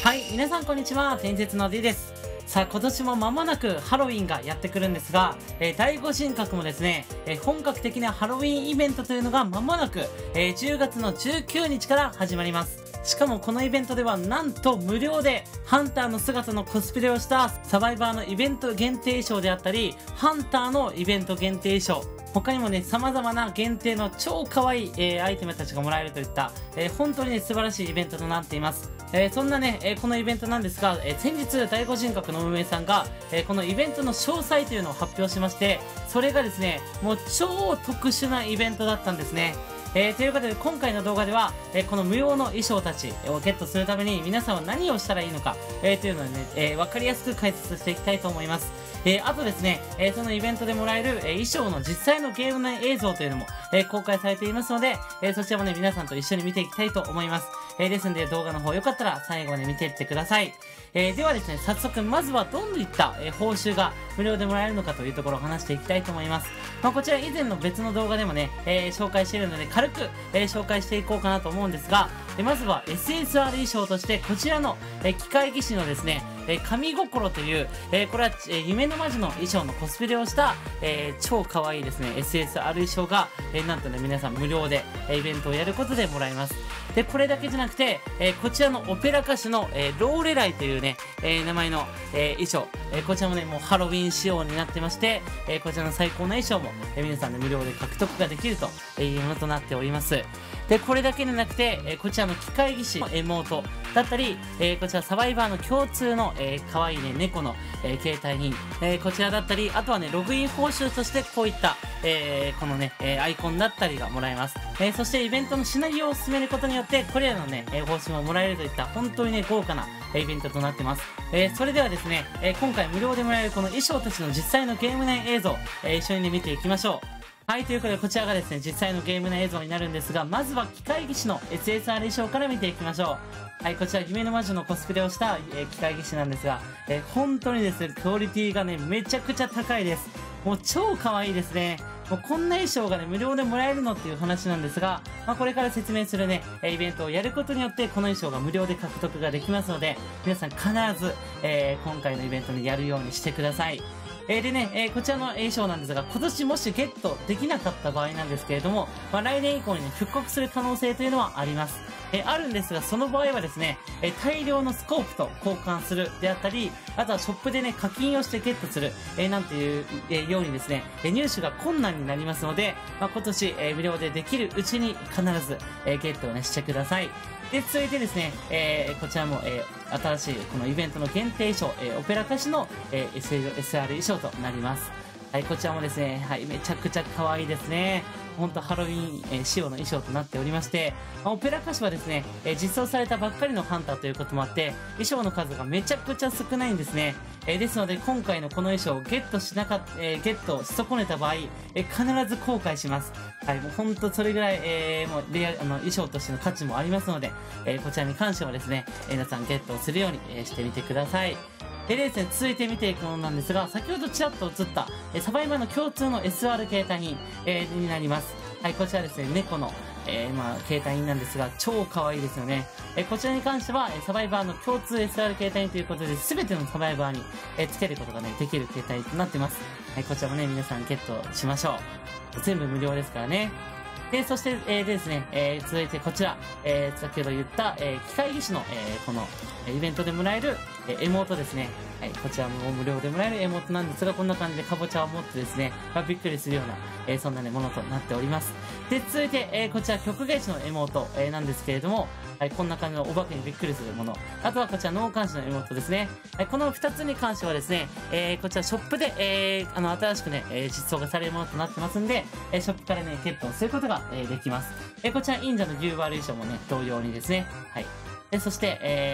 はい、皆さんこんにちは。伝説の D です。さあ、今年も間もなくハロウィンがやってくるんですが、第5神格もですね、本格的なハロウィンイベントというのが間もなく、10月の19日から始まります。しかもこのイベントではなんと無料でハンターの姿のコスプレをしたサバイバーのイベント限定衣装であったり、ハンターのイベント限定衣装、他にもね、様々な限定の超可愛い、アイテムたちがもらえるといった、本当にね、素晴らしいイベントとなっています。そんなね、このイベントなんですが、先日、第5神格の運営さんが、このイベントの詳細というのを発表しまして、それがですね、もう超特殊なイベントだったんですね。ということで、今回の動画では、この無用の衣装たちをゲットするために皆さんは何をしたらいいのか、というのをね、わかりやすく解説していきたいと思います。あとですね、そのイベントでもらえる、衣装の実際のゲーム内映像というのも、公開されていますので、そちらもね、皆さんと一緒に見ていきたいと思います。ですので、動画の方よかったら最後まで見ていってください。ではですね、早速、まずはどういった、報酬が無料でもらえるのかというところを話していきたいと思います。こちら以前の別の動画でもね、紹介しているので、軽く、紹介していこうかなと思うんですが、まずは SSR 衣装として、こちらの、機械技師のですね、神心という、これは、夢の魔女の衣装のコスプレをした、超可愛いですね、SSR 衣装が、なんとね、皆さん無料で、イベントをやることでもらえます。で、これだけじゃなくて、こちらのオペラ歌手の、ローレライというね、名前の、衣装、こちらもね、もうハロウィン仕様になってまして、こちらの最高な衣装も、皆さんで無料で獲得ができるというものとなっております。で、これだけでなくて、こちらの機械技師の妹だったり、こちらサバイバーの共通の、可愛いね、猫の、携帯に、こちらだったり、あとはね、ログイン報酬としてこういった、このね、アイコンだったりがもらえます。そしてイベントのシナリオを進めることによって、これらのね、報酬ももらえるといった本当にね、豪華なイベントとなってます。それではですね、今回無料でもらえるこの衣装たちの実際のゲーム内映像、一緒にね、見ていきましょう。はい、ということでこちらがですね、実際のゲーム内映像になるんですが、まずは機械技師の SSR 衣装から見ていきましょう。はい、こちら夢の魔女のコスプレをした、機械技師なんですが、本当にですね、クオリティがね、めちゃくちゃ高いです。もう超可愛いですね。もうこんな衣装がね、無料でもらえるのっていう話なんですが、これから説明するね、イベントをやることによって、この衣装が無料で獲得ができますので、皆さん必ず、今回のイベントにやるようにしてください。でね、こちらの衣装なんですが、今年もしゲットできなかった場合なんですけれども、来年以降にね、復刻する可能性というのはあります。あるんですが、その場合はですね、大量のスコープと交換するであったり、あとはショップでね、課金をしてゲットする、なんていう、ようにですね、入手が困難になりますので、今年、無料でできるうちに必ず、ゲットをね、してください。で、続いてですね、こちらも、新しいこのイベントの限定衣装、オペラ歌手の、SSR 衣装となります。はい、こちらもですね、はい、めちゃくちゃ可愛いですね。ほんとハロウィン、仕様の衣装となっておりまして、オペラ歌手はですね、実装されたばっかりのハンターということもあって、衣装の数がめちゃくちゃ少ないんですね。ですので、今回のこの衣装をゲットしし損ねた場合、必ず後悔します。はい、もうほんとそれぐらい、もう衣装としての価値もありますので、こちらに関してはですね、皆さんゲットをするように、してみてください。でですね、続いて見ていくものなんですが、先ほどちらっと映った、サバイバーの共通の SR 形態に、になります。はい、こちらですね、猫の、形態なんですが、超可愛いですよね。こちらに関しては、サバイバーの共通 SR 形態ということで、すべてのサバイバーに、つけることがね、できる形態となってます。はい、こちらもね、皆さんゲットしましょう。全部無料ですからね。で、そして、でですね、続いてこちら、先ほど言った、機械技師の、この、イベントでもらえる、妹ですね。はい、こちらも無料でもらえる妹なんですが、こんな感じでカボチャを持ってですね、びっくりするような、そんなね、ものとなっております。で、続いて、こちら曲芸師の妹、なんですけれども、はい、こんな感じのお化けにびっくりするもの。あとはこちら脳幹視の妹ですね。はい、この2つに関してはですね、こちらショップで、新しくね、実装がされるものとなってますんで、ショップからね、ゲットをすることが、できます。こちら、忍者の牛バール衣装もね、同様にですね。はい。そして、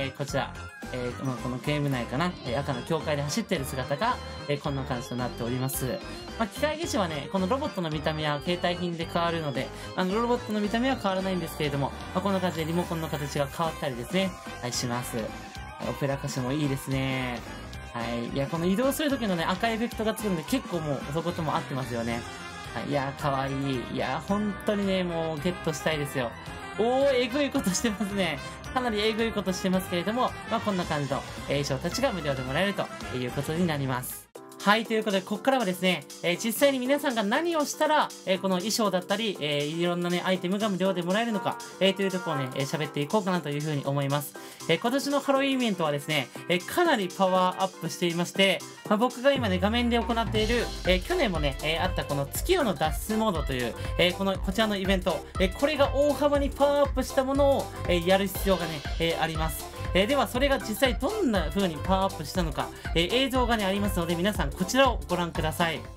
こちら、このゲーム内かな、赤の境界で走っている姿が、こんな感じとなっております。機械技師はね、このロボットの見た目は携帯品で変わるので、ロボットの見た目は変わらないんですけれども、こんな感じでリモコンの形が変わったりですね、はい、します。オペラ歌手もいいですね。はい。いや、この移動する時のね、赤いエフェクトがつくんで、結構もう、そことも合ってますよね。はい。いや、かわいい。いや、本当にね、もう、ゲットしたいですよ。 えぐいことしてますね。かなりえぐいことしてますけれども、こんな感じの衣装たちが無料でもらえるということになります。はい、ということで、ここからはですね、実際に皆さんが何をしたら、この衣装だったり、いろんなね、アイテムが無料でもらえるのか、というところをね、喋っていこうかなというふうに思います。今年のハロウィンイベントはですね、かなりパワーアップしていまして、僕が今ね、画面で行っている、去年もね、あったこの月夜の脱出モードという、こちらのイベント、これが大幅にパワーアップしたものを、やる必要がね、あります。ではそれが実際どんな風にパワーアップしたのか、映像がねありますので皆さんこちらをご覧ください。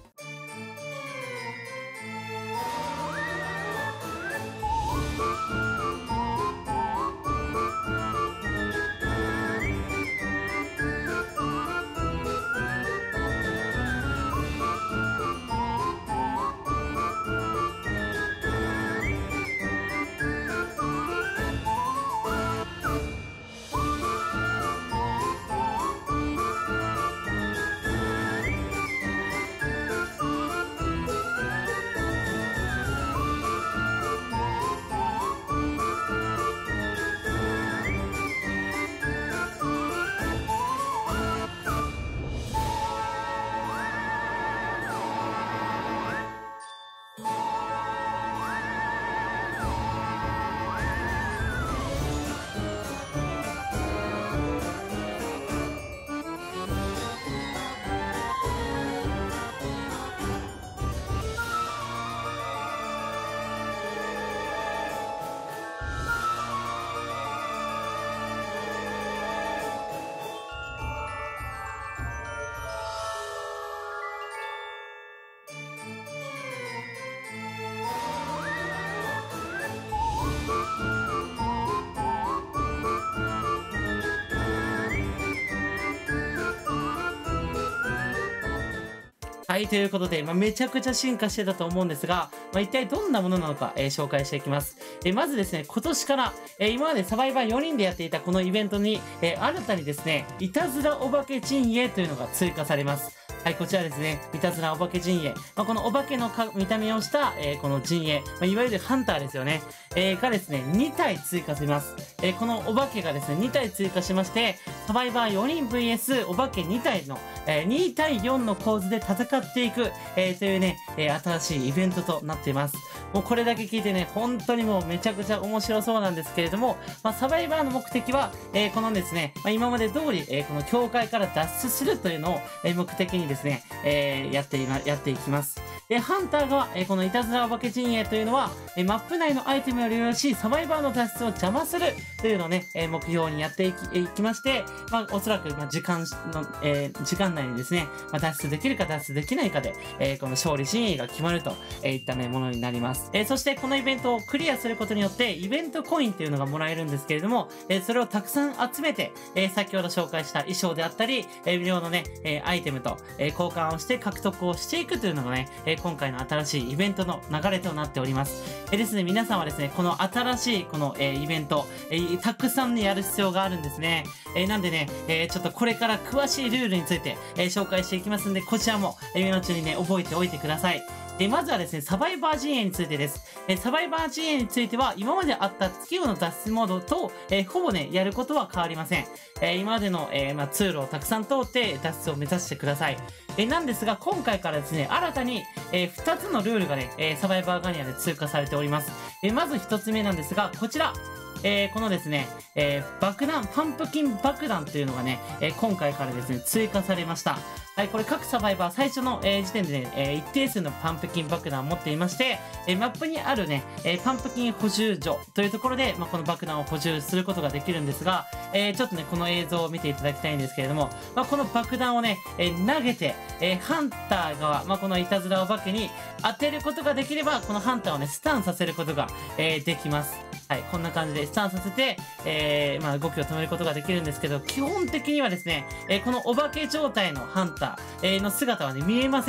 はい、ということで、めちゃくちゃ進化してたと思うんですが、一体どんなものなのか、紹介していきます。まずですね、今年から、今までサバイバー4人でやっていたこのイベントに、新たにですね、いたずらお化け陣営というのが追加されます。はい、こちらですね、いたずらお化け陣営。このお化けの見た目をした、この陣営、いわゆるハンターですよね、がですね、2体追加されます。このお化けがですね、2体追加しまして、サバイバー4人 VS お化け2体の、2対4の構図で戦っていく、というね、新しいイベントとなっています。もうこれだけ聞いてね、本当にもうめちゃくちゃ面白そうなんですけれども、サバイバーの目的は、このですね、今まで通り、この境界から脱出するというのを、目的にですね、やっていきます。で、ハンター側、このいたずらお化け陣営というのは、マップ内のアイテムを利用し、サバイバーの脱出を邪魔するというのをね、目標にやっていきまして、おそらく、時間内にですね、脱出できるか脱出できないかで、この勝利真意が決まるといったね、ものになります。そして、このイベントをクリアすることによって、イベントコインっていうのがもらえるんですけれども、それをたくさん集めて、先ほど紹介した衣装であったり、無料のね、アイテムと、交換をして獲得をしていくというのがね、今回の新しいイベントの流れとなっております。ですね、皆さんはですね、この新しいこの、イベント、たくさんね、やる必要があるんですね。なんでね、ちょっとこれから詳しいルールについて、紹介していきますんで、こちらも、今のうちにね、覚えておいてください。まずはですね、サバイバー陣営についてです。サバイバー陣営については、今まであった月夜の脱出モードと、ほぼね、やることは変わりません。今までの、通路をたくさん通って脱出を目指してください。なんですが、今回からですね、新たに、2つのルールがね、サバイバーガニアで追加されております。まず1つ目なんですが、こちら。このですね、爆弾、パンプキン爆弾というのがね、今回からですね、追加されました。はい、これ各サバイバー最初の、時点でね、一定数のパンプキン爆弾を持っていまして、マップにあるね、パンプキン補充所というところで、この爆弾を補充することができるんですが、ちょっとね、この映像を見ていただきたいんですけれども、この爆弾をね、投げて、ハンター側、このいたずらお化けに当てることができれば、このハンターをね、スタンさせることが、できます。はい、こんな感じでスタンさせて、動きを止めることができるんですけど、基本的にはですね、このお化け状態のハンター、の姿はね、見えません。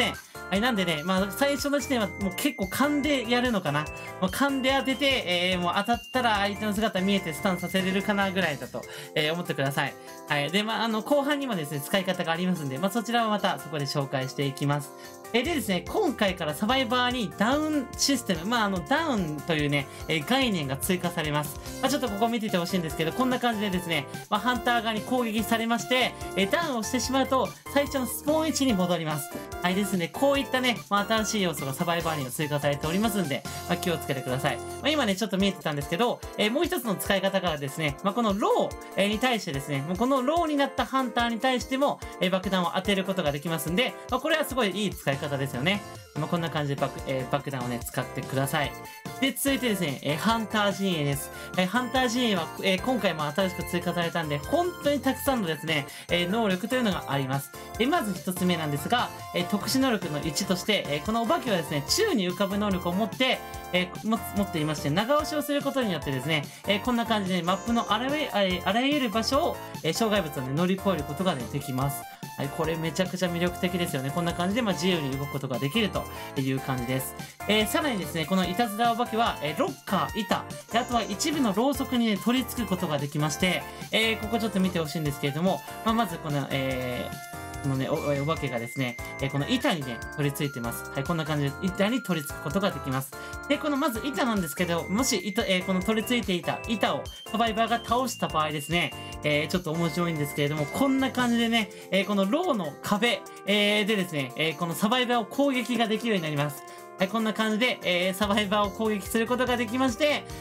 はい、なんでね、まあ、最初の時点はもう結構勘でやるのかな。もう勘で当てて、もう当たったら相手の姿見えてスタンさせれるかなぐらいだと、思ってください。はい。で、まあ、後半にもですね、使い方がありますんで、まあ、そちらはまたそこで紹介していきます。でですね、今回からサバイバーにダウンシステム、まあ、ダウンというね、概念が追加されます。まあ、ちょっとここ見ててほしいんですけど、こんな感じでですね、まあ、ハンター側に攻撃されまして、ダウンをしてしまうと、最初のスポーン位置に戻ります。はいですね、こういったね、まあ、新しい要素がサバイバーには追加されておりますんで、まあ、気をつけてください。まあ、今ね、ちょっと見えてたんですけど、もう一つの使い方からですね、まあ、このローに対してですね、もうこのローになったハンターに対しても、爆弾を当てることができますんで、まあ、これはすごいいい使い方ですよね。まあ、こんな感じで爆弾をね、使ってください。で、続いてですね、ハンター陣営です。ハンター陣営は、今回も新しく追加されたんで、本当にたくさんのですね、能力というのがあります。まず一つ目なんですが、特殊能力の1として、このお化けはですね、宙に浮かぶ能力を持って、持っていまして、長押しをすることによってですね、こんな感じでマップのあらゆる場所を、障害物をね、乗り越えることがね、できます。はい、これめちゃくちゃ魅力的ですよね。こんな感じで、まあ、自由に動くことができるという感じです。さらにですね、このいたずらお化けは、ロッカー、板、であとは一部のろうそくに、ね、取り付くことができまして、ここちょっと見てほしいんですけれども、まあ、まずこの、このね、お化けがですね、この板にね、取り付いてます。はい、こんな感じで板に取り付くことができます。で、このまず板なんですけど、もしこの取り付いていた板をサバイバーが倒した場合ですね、ちょっと面白いんですけれども、こんな感じでね、このローの壁、でですね、このサバイバーを攻撃ができるようになります。はい、こんな感じで、サバイバーを攻撃することができまして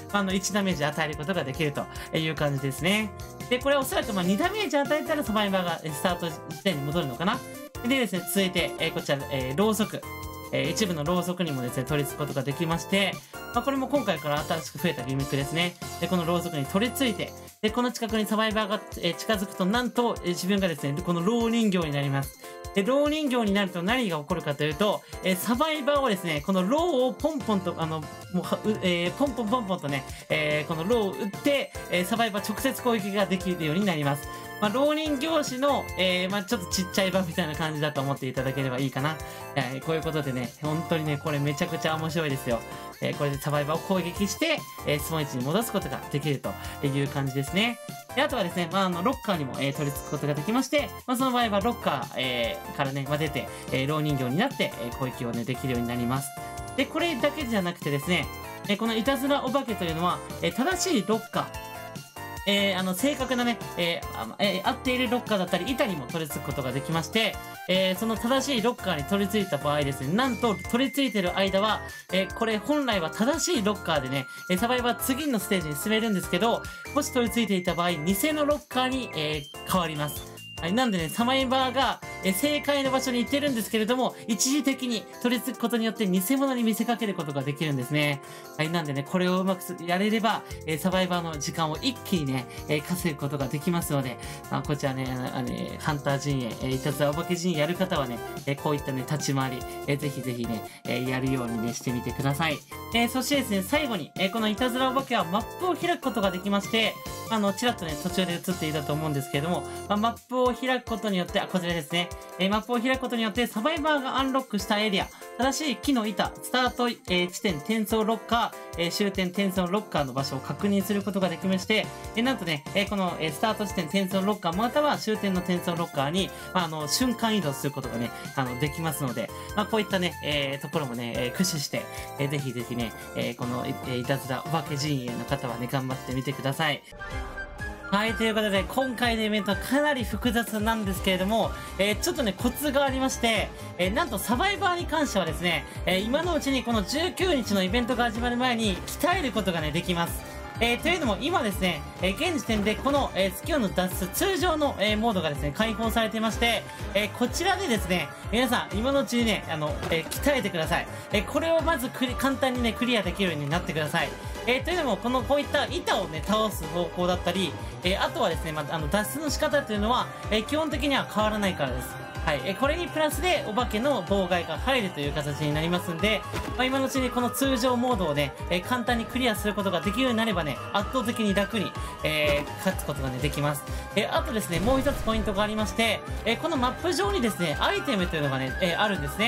、1ダメージ与えることができるという感じですね。で、これはおそらく2ダメージ与えたらサバイバーがスタート地点に戻るのかな。でですね、続いて、こちら、ろうそく。一部のろうそくにもですね、取り付くことができまして、これも今回から新しく増えたギミックですね。で、このろうそくに取り付いて、で、この近くにサバイバーが、近づくと、なんと、自分がですね、このろう人形になります。で、ろう人形になると何が起こるかというと、サバイバーをですね、このろうをポンポンと、ポンポンポンポンとね、このろうを打って、サバイバー直接攻撃ができるようになります。浪人教師の、ちょっとちっちゃい版みたいな感じだと思っていただければいいかな。こういうことでね、本当にね、これめちゃくちゃ面白いですよ。これでサバイバーを攻撃して、スポンジに戻すことができるという感じですね。で、あとはですね、ロッカーにも、取り付くことができまして、その場合はロッカー、からね、出て、浪人形になって、攻撃をね、できるようになります。で、これだけじゃなくてですね、このいたずらお化けというのは、正しいロッカー、正確なね、合っているロッカーだったり、板にも取り付くことができまして、その正しいロッカーに取り付いた場合ですね、なんと取り付いてる間は、これ本来は正しいロッカーでね、サバイバー次のステージに進めるんですけど、もし取り付いていた場合、偽のロッカーに、変わります。はい、なんでね、サバイバーが、正解の場所に行ってるんですけれども、一時的に取り付くことによって偽物に見せかけることができるんですね。はい、なんでね、これをうまくやれれば、サバイバーの時間を一気にね、稼ぐことができますので、こちらね、ハンター陣営、いたずらお化け陣営やる方はね、こういったね、立ち回り、ぜひぜひね、やるようにね、してみてください。そしてですね、最後に、このいたずらお化けはマップを開くことができまして、ちらっとね、途中で映っていたと思うんですけれども、マップを開くことによって、こちらですね、マップを開くことによって、サバイバーがアンロックしたエリア、正しい木の板、スタート、地点転送ロッカー、終点転送ロッカーの場所を確認することができまして、なんとね、この、スタート地点転送ロッカー、または終点の転送ロッカーに、瞬間移動することがね、できますので、こういったね、ところもね、駆使して、ぜひぜひね、この、いたずらお化け陣営の方はね、頑張ってみてください。はい、ということで、今回のイベントはかなり複雑なんですけれども、ちょっとね、コツがありまして、なんとサバイバーに関してはですね、今のうちにこの19日のイベントが始まる前に鍛えることがね、できます。というのも今ですね、現時点でこの、スキルの脱出、通常の、モードがですね、開放されていまして、こちらでですね、皆さん今のうちにね、鍛えてください。これをまず簡単にね、クリアできるようになってください。というのも、こういった板をね、倒す方向だったり、あとはですね、脱出の仕方というのは、基本的には変わらないからです。はい。これにプラスでお化けの妨害が入るという形になりますんで、今のうちにこの通常モードをね、簡単にクリアすることができるようになればね、圧倒的に楽に、勝つことがね、できます。あとですね、もう一つポイントがありまして、このマップ上にですね、アイテムというのがね、あるんですね。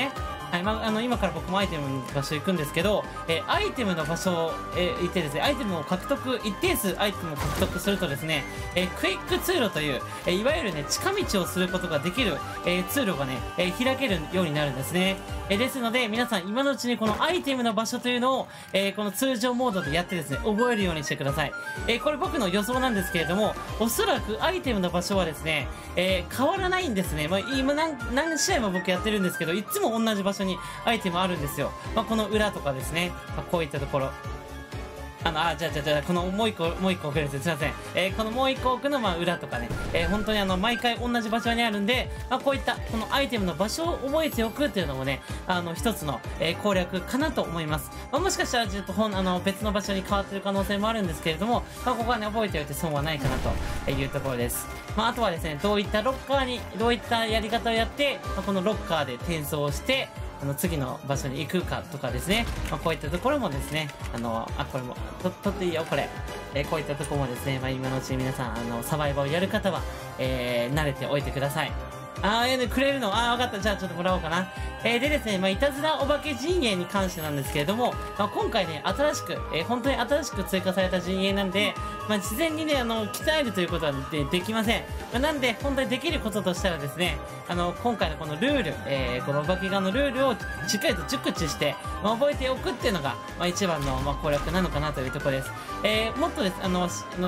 はい、今から僕もアイテムの場所行くんですけど、アイテムの場所、行ってですね、アイテムを獲得、一定数アイテムを獲得するとですね、クイック通路という、いわゆるね、近道をすることができる、通路がね、開けるようになるんですね。ですので、皆さん今のうちにこのアイテムの場所というのを、この通常モードでやってですね、覚えるようにしてください。これ僕の予想なんですけれども、おそらくアイテムの場所はですね、変わらないんですね。今何試合も僕やってるんですけど、いつも同じ場所にアイテムあるんですよ。この裏とかですね。こういったところ。じゃあ、このもう一個奥です。すいません。このもう一個奥の裏とかね、本当に毎回同じ場所にあるんで、こういったこのアイテムの場所を覚えておくっていうのもね、一つの、攻略かなと思います。もしかしたらちょっと別の場所に変わってる可能性もあるんですけれども、ここはね、覚えておいて損はないかなというところです。あとはですね、どういったやり方をやって、このロッカーで転送して、次の場所に行くかとかですね。こういったところもですね、これも、取っていいよ、これ。こういったところもですね、今のうちに皆さん、サバイバーをやる方は、慣れておいてください。くれるのわかった。じゃあちょっともらおうかな。でですね、いたずらお化け陣営に関してなんですけれども、今回ね、本当に新しく追加された陣営なんで、事前にね、鍛えるということはできません。なんで、本当にできることとしたらですね、今回のこのルール、このお化け側のルールをしっかりと熟知して、覚えておくっていうのが、一番の、攻略なのかなというところです。もっとです、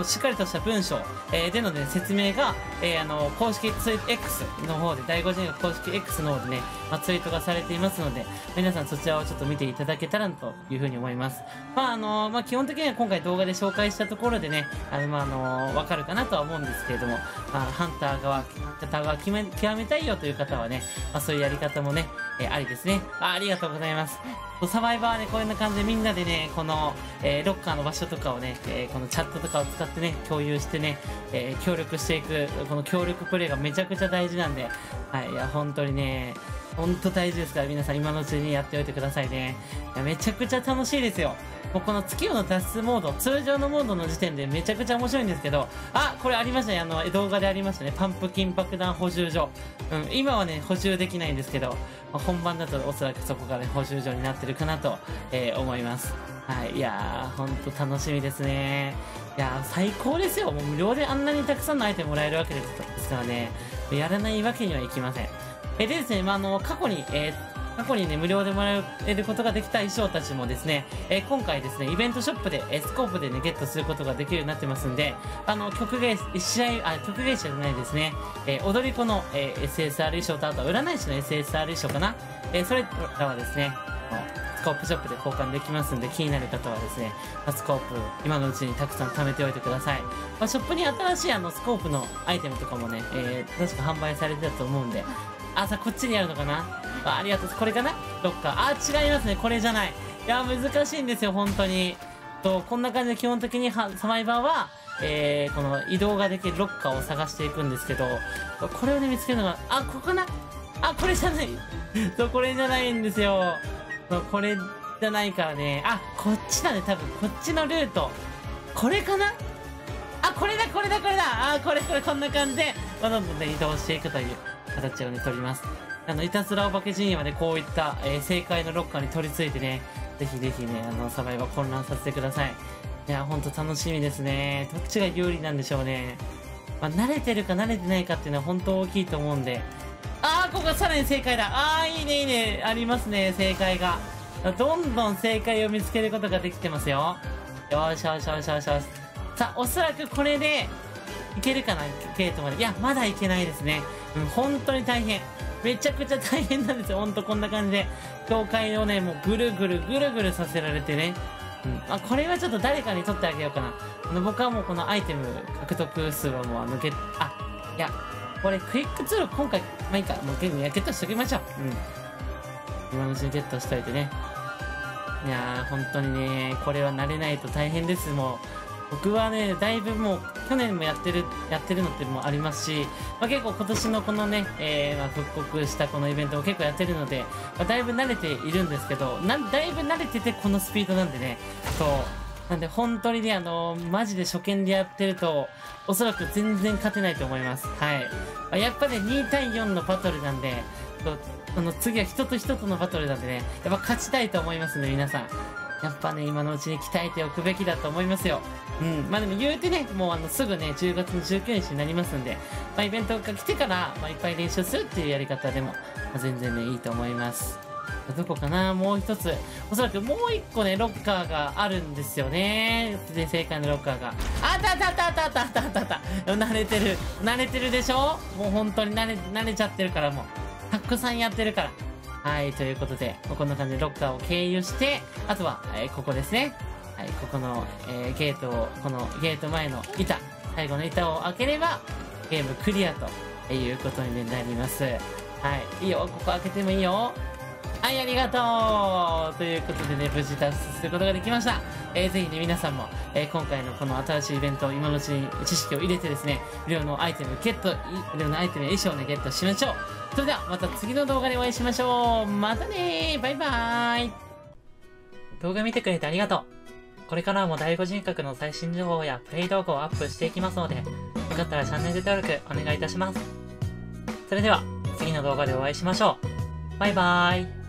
しっかりとした文章、でのね、説明が、公式X の方で、第5陣営公式 X の方でね、ツイートがされていますので、皆さんそちらをちょっと見ていただけたらというふうに思います。基本的には今回動画で紹介したところでね、わかるかなとは思うんですけれども、ハンター側極めたいよという方はね、そういうやり方もね、ありですね。ありがとうございます。サバイバーはね、こんな感じでみんなでね、この、ロッカーの場所とかをね、このチャットとかを使ってね、共有してね、協力していく、この協力プレイがめちゃくちゃ大事なんで、はい、いや、本当にね、本当大事ですから、皆さん今のうちにやっておいてくださいね。いや、めちゃくちゃ楽しいですよ。もうこの月夜の脱出モード、通常のモードの時点でめちゃくちゃ面白いんですけど、これありましたね。動画でありましたね。パンプキン爆弾補充所。今はね、補充できないんですけど、本番だとおそらくそこがね、補充所になってるかなと、思います。はい。いやー、ほんと楽しみですね。いやー、最高ですよ。もう無料であんなにたくさんのアイテムもらえるわけですからね。やらないわけにはいきません。でですね、過去にね、無料でもらえることができた衣装たちもですね、今回ですね、イベントショップで、スコープでね、ゲットすることができるようになってますんで、曲芸者じゃないですね、踊り子の、SSR 衣装と、あとは占い師の SSR 衣装かな。それらはですね、スコープショップで交換できますんで、気になる方はですね、スコープ、今のうちにたくさん貯めておいてください。ショップに新しいスコープのアイテムとかもね、確か販売されてたと思うんで、こっちにあるのかな。ありがとう。これかな、ロッカー。違いますね。これじゃない。いや、難しいんですよ、本当に。こんな感じで基本的にサバイバーは、この移動ができるロッカーを探していくんですけど、これをね、見つけるのが、ここかな。これじゃない。これじゃないんですよ。これじゃないからね。こっちだね、多分。こっちのルート。これかな。これだ。これ、こんな感じで、どんどんね、移動していくという形をね、取ります。いたずらお化け陣営はね、こういった、正解のロッカーに取り付いてね、ぜひぜひね、サバイバー混乱させてください。いや、ほんと楽しみですね。どっちが有利なんでしょうね。慣れてるか慣れてないかっていうのは本当大きいと思うんで。ここさらに正解だ。いいね、いいね。ありますね、正解が。どんどん正解を見つけることができてますよ。よし。さあ、おそらくこれで、いけるかな、ゲートまで。いや、まだいけないですね。本当に大変。めちゃくちゃ大変なんですよ。ほんとこんな感じで。境界をね、もうぐるぐるさせられてね。これはちょっと誰かに取ってあげようかな。僕はもうこのアイテム獲得数はもういや、これクイックツール今回、いいか。もうゲットしときましょう。今のうちにゲットしといてね。いやー、本当にね、これは慣れないと大変です、もう。僕はね、だいぶもう、去年もやってるのってもありますし、結構今年のこのね、復刻したこのイベントも結構やってるので、だいぶ慣れているんですけど、だいぶ慣れててこのスピードなんでね、なんで本当にね、マジで初見でやってると、おそらく全然勝てないと思います。はい。やっぱね、2対4のバトルなんで、 次は人と人とのバトルなんでね、やっぱ勝ちたいと思いますね、皆さん。やっぱね、今のうちに鍛えておくべきだと思いますよ。まあでも言うてね、もうすぐね、10月の19日になりますんで、まあイベントが来てから、まあいっぱい練習するっていうやり方でも、まあ、全然ね、いいと思います。どこかな、もう一つ。おそらくもう一個ね、ロッカーがあるんですよね。で、正解のロッカーが。あったあったあったあったあったあったあったあった。慣れてる。慣れてるでしょ？もう本当に慣れちゃってるからもう。たくさんやってるから。はい、ということで、こんな感じでロッカーを経由して、あとは、ここですね。はい、ここの、ゲートを、このゲート前の板、最後の板を開ければ、ゲームクリアということになります。はい、いいよ、ここ開けてもいいよ。はい、ありがとうということでね、無事脱出することができました。ぜひね、皆さんも、今回のこの新しいイベント、今のうちに知識を入れてですね、無料のアイテムや衣装をね、ゲットしましょう。それでは、また次の動画でお会いしましょう。またねー、バイバーイ。動画見てくれてありがとう。これからも第5人格の最新情報やプレイ動画をアップしていきますので、よかったらチャンネル登録お願いいたします。それでは、次の動画でお会いしましょう。バイバーイ。